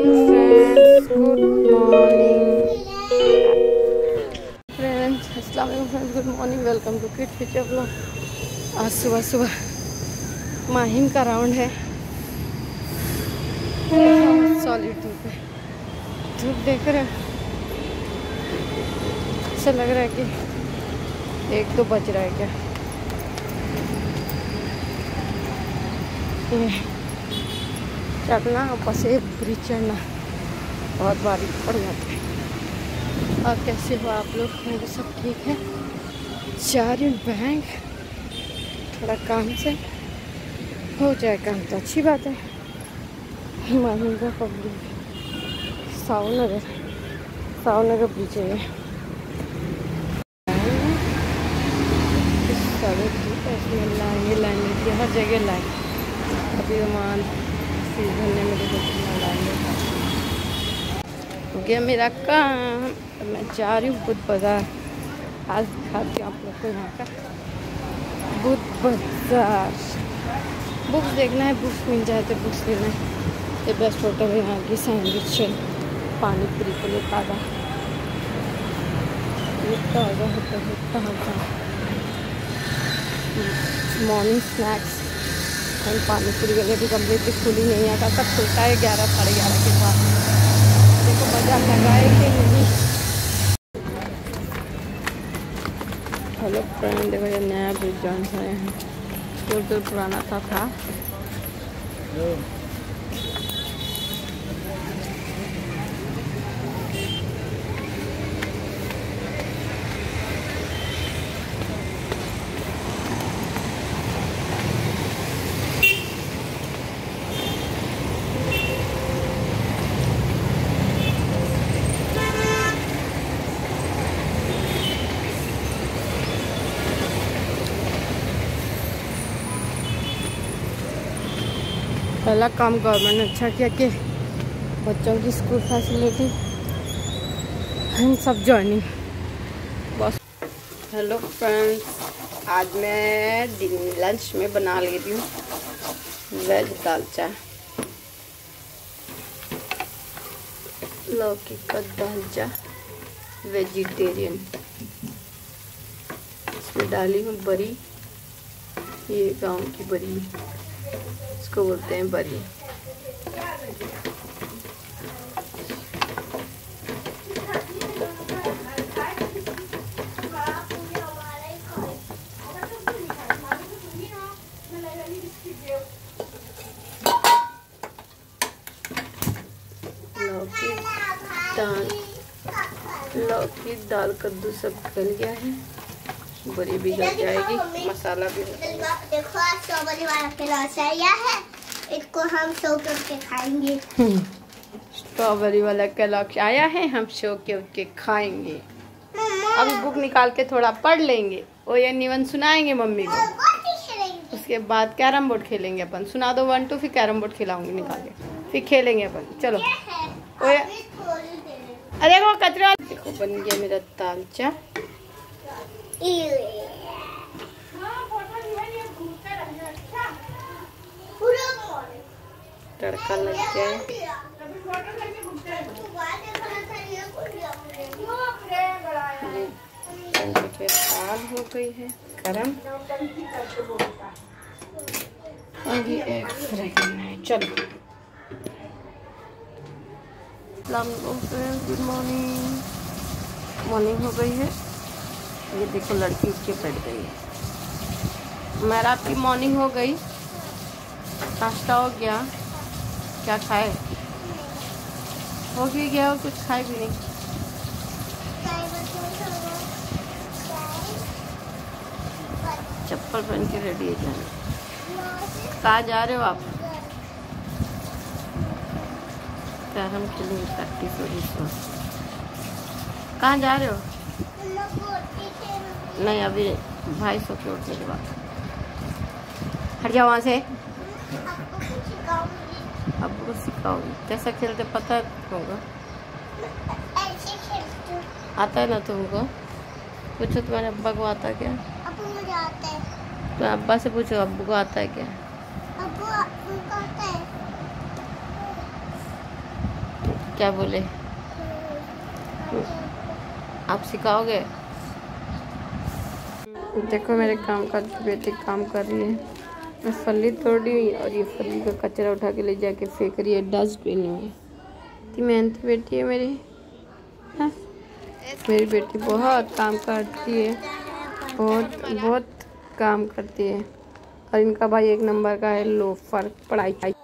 Good morning friends, अस्सलाम वालेकुम friends, good morning, welcome to kid future vlog. आज सुबह सुबह माहिम का राउंड है। सॉलिड धूप है, धूप देख रहे हो, ऐसा लग रहा है कि 1-2 बज रहा है क्या। चढ़ना पसे ब्रिज चढ़ना बहुत बारीक पड़ जाता है। और कैसे हो आप लोग? मेरे सब ठीक है। जा रही हूँ बैंक, थोड़ा काम से हो जाए काम तो अच्छी बात है। माहिंगा पब्लिक सावनगर ब्रिज है ये। सड़क इसमें लाइन की हर जगह लाइन। अभी वहाँ सीजन में मेरे हो गया मेरा काम। मैं जा रही हूँ बुद्ध बाज़ार। आज दिखाती हूँ आप लोग को यहाँ का बुद्ध बाज़ार। बुक्स देखना है, बुक्स मिल जाए तो बुक्स लेना है। ये बेस्ट होटल है यहाँ की, सैंडविच पानी पूरी के लिए ताज़ा मॉर्निंग स्नैक्स एंड पानी पूरी के लिए भी कम्प्लीटली खुली नहीं है। तब खुलता है 11 साढ़े 11 के बाद। देखो बाजार लगाए कि नहीं। हेलो फ्रेंड, देखो ये नया ब्रिज जॉन आए हैं, जो पुराना था। पहला काम गवर्नमेंट ने अच्छा किया कि बच्चों की स्कूल फैसिलिटी हम सब जॉइनिंग बस। हेलो फ्रेंड्स, आज मैं लंच में बना ले रही हूँ वेज दालचा, लौकी का दालचा वेजिटेरियन। इसमें डाली हूँ बरी, ये गांव की बरी, इसको बोलते हैं बरी। लौकी दाल कद्दू सब गल गया है, बड़ी भी गल जाएगी, मसाला भी। देखो स्ट्रॉबेरी वाला कैलाश आया है, इसको हम सो के खाएंगे। स्ट्रॉबेरी वाला कैलाश आया है, हम सो के खाएंगे। अभी बुक निकाल के थोड़ा पढ़ लेंगे, वो ये निबंध सुनाएंगे मम्मी को। उसके बाद कैरम बोर्ड खेलेंगे अपन। सुना दो 1 2, फिर कैरम बोर्ड खिलाऊंगी निकाल के, फिर खेलेंगे अपन। चलो। अरे वो कचरा देखो, बन गया मेरा दालचा। तड़का लग जाए, दाल हो गई है गरम। अभी एक फ्राई करना है। चलो, गुड मॉर्निंग हो गई है। ये देखो लड़की उठ के बैठ गई है। मेरा आपकी मॉर्निंग हो गई, नाश्ता हो गया। क्या खाए? हो भी गया और कुछ खाए भी नहीं। चप्पल पहन के रेडी है जाना। कहाँ जा रहे हो आप? कैरम खेलेंगे, प्रैक्टिस हो रही है। कहाँ जा रहे हो? नहीं, अभी भाई सो के उठने के बाद। हट जाओ वहाँ से। अब को सिखाओगी कैसा खेलते, पता होगा? आता है ना तुमको? पूछो तुम्हारे अब्बा को आता क्या? अब्बू मुझे आता है। तो अब्बा से पूछो अब्बू को आता है क्या? अब्बू को आता है। क्या बोले? आप सिखाओगे? देखो मेरे काम का बेटी काम कर रही है। मैं फली तोड़ रही हूँ और ये फली का कचरा उठा के ले जाके फेंक रही है डस्टबिन में। इतनी मेहनती बेटी है मेरी। हाँ? मेरी बेटी बहुत काम करती है, बहुत काम करती है। और इनका भाई एक नंबर का है लोफर पढ़ाई।